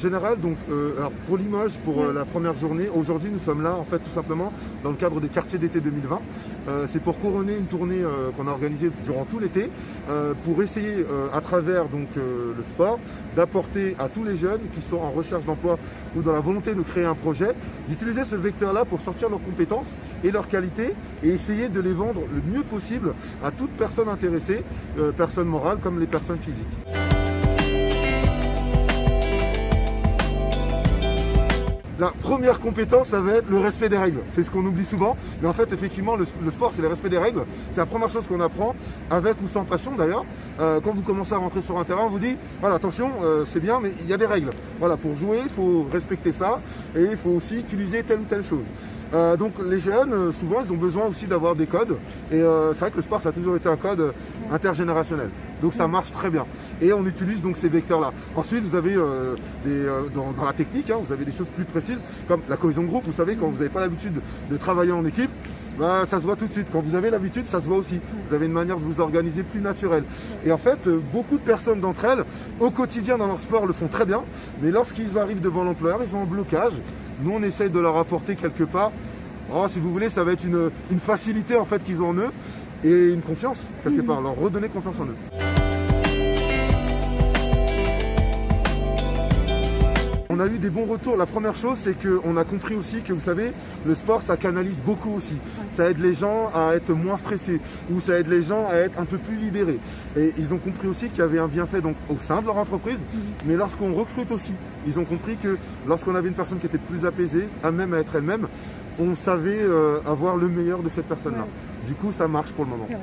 général, donc, alors pour Limoges, pour la première journée, aujourd'hui nous sommes là en fait tout simplement dans le cadre des quartiers d'été 2020. C'est pour couronner une tournée qu'on a organisée durant tout l'été pour essayer à travers donc, le sport d'apporter à tous les jeunes qui sont en recherche d'emploi ou dans la volonté de créer un projet, d'utiliser ce vecteur-là pour sortir leurs compétences et leurs qualités et essayer de les vendre le mieux possible à toute personne intéressée, personnes morales comme les personnes physiques. La première compétence, ça va être le respect des règles. C'est ce qu'on oublie souvent. Mais en fait, effectivement, le sport, c'est le respect des règles. C'est la première chose qu'on apprend, avec ou sans passion d'ailleurs. Quand vous commencez à rentrer sur un terrain, on vous dit, voilà, attention, c'est bien, mais il y a des règles. Voilà, pour jouer, il faut respecter ça. Et il faut aussi utiliser telle ou telle chose. Donc les jeunes, souvent, ils ont besoin aussi d'avoir des codes. Et c'est vrai que le sport, ça a toujours été un code intergénérationnel. Donc ça marche très bien. Et on utilise donc ces vecteurs-là. Ensuite, vous avez dans la technique, hein, vous avez des choses plus précises, comme la cohésion de groupe. Vous savez, quand vous n'avez pas l'habitude de travailler en équipe, bah, ça se voit tout de suite. Quand vous avez l'habitude, ça se voit aussi. Vous avez une manière de vous organiser plus naturelle. Et en fait, beaucoup de personnes d'entre elles, au quotidien dans leur sport, le font très bien. Mais lorsqu'ils arrivent devant l'employeur, ils ont un blocage. Nous, on essaye de leur apporter quelque part, si vous voulez, ça va être une facilité en fait qu'ils ont en eux et une confiance, quelque part, leur redonner confiance en eux. On a eu des bons retours. La première chose, c'est qu'on a compris aussi que, vous savez, le sport, ça canalise beaucoup aussi. Ça aide les gens à être moins stressés ou ça aide les gens à être un peu plus libérés. Et ils ont compris aussi qu'il y avait un bienfait donc, au sein de leur entreprise, mais lorsqu'on recrute aussi, ils ont compris que lorsqu'on avait une personne qui était plus apaisée, à même à être elle-même, on savait avoir le meilleur de cette personne-là. Du coup, ça marche pour le moment.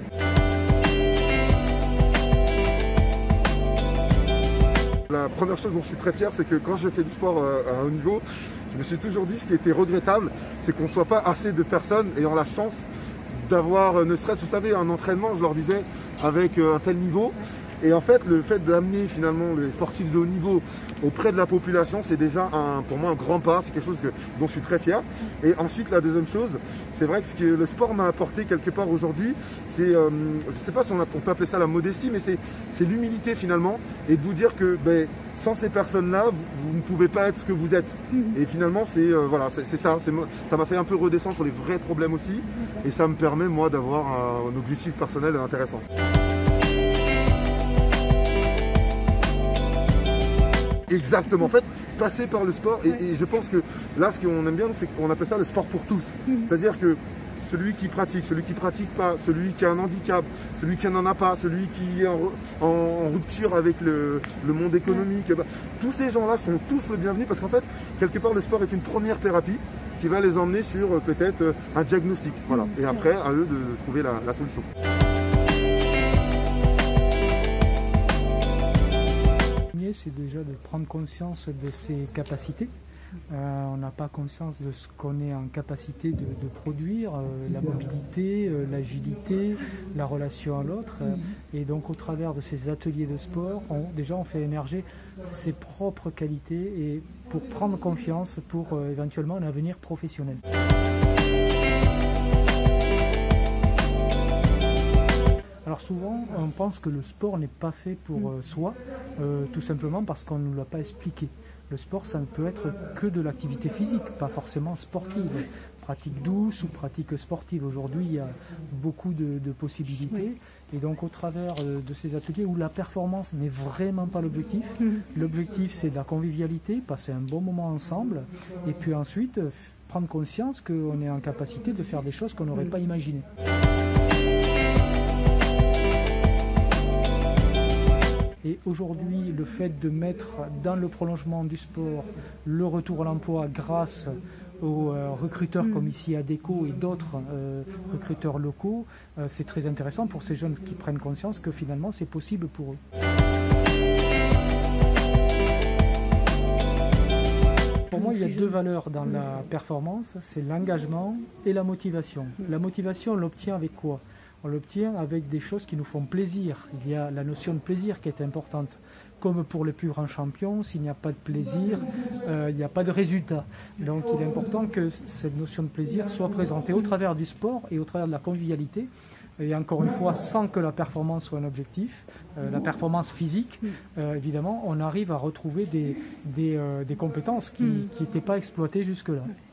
La première chose dont je suis très fier, c'est que quand j'ai fait du sport à un haut niveau, je me suis toujours dit ce qui était regrettable, c'est qu'on ne soit pas assez de personnes ayant la chance d'avoir, ne serait-ce, vous savez, un entraînement, je leur disais, avec un tel niveau. Et en fait, le fait d'amener finalement les sportifs de haut niveau auprès de la population, c'est déjà pour moi un grand pas, c'est quelque chose dont je suis très fier. Et ensuite, la deuxième chose, c'est vrai que ce que le sport m'a apporté quelque part aujourd'hui, c'est, je ne sais pas si on peut appeler ça la modestie, mais c'est l'humilité finalement, et de vous dire que sans ces personnes-là, vous ne pouvez pas être ce que vous êtes. Et finalement, voilà, c'est ça, ça m'a fait un peu redescendre sur les vrais problèmes aussi, et ça me permet moi d'avoir un objectif personnel intéressant. Exactement, en fait, passer par le sport, et je pense que là, ce qu'on aime bien, c'est qu'on appelle ça le sport pour tous. C'est-à-dire que celui qui pratique pas, celui qui a un handicap, celui qui n'en a pas, celui qui est en rupture avec le monde économique, tous ces gens-là sont tous les bienvenus parce qu'en fait, quelque part, le sport est une première thérapie qui va les emmener sur peut-être un diagnostic. Voilà. Et après, à eux de trouver la solution. C'est déjà de prendre conscience de ses capacités. On n'a pas conscience de ce qu'on est en capacité de produire, la mobilité, l'agilité, la relation à l'autre. Et donc au travers de ces ateliers de sport, on fait émerger ses propres qualités et pour prendre confiance pour éventuellement un avenir professionnel. Alors souvent, on pense que le sport n'est pas fait pour soi, tout simplement parce qu'on ne l'a pas expliqué. Le sport, ça ne peut être que de l'activité physique, pas forcément sportive. Pratique douce ou pratique sportive. Aujourd'hui, il y a beaucoup de possibilités. Et donc, au travers de ces ateliers où la performance n'est vraiment pas l'objectif, l'objectif, c'est de la convivialité, passer un bon moment ensemble, et puis ensuite, prendre conscience qu'on est en capacité de faire des choses qu'on n'aurait pas imaginées. Et aujourd'hui, le fait de mettre dans le prolongement du sport le retour à l'emploi grâce aux recruteurs comme ici ADECO et d'autres recruteurs locaux, c'est très intéressant pour ces jeunes qui prennent conscience que finalement c'est possible pour eux. Pour moi, il y a deux valeurs dans la performance, c'est l'engagement et la motivation. La motivation, on l'obtient avec quoi ? On l'obtient avec des choses qui nous font plaisir. Il y a la notion de plaisir qui est importante. Comme pour les plus grands champions, s'il n'y a pas de plaisir, il n'y a pas de résultat. Donc il est important que cette notion de plaisir soit présentée au travers du sport et au travers de la convivialité et encore une fois, sans que la performance soit un objectif, la performance physique, évidemment, on arrive à retrouver des compétences qui n'étaient pas exploitées jusque-là.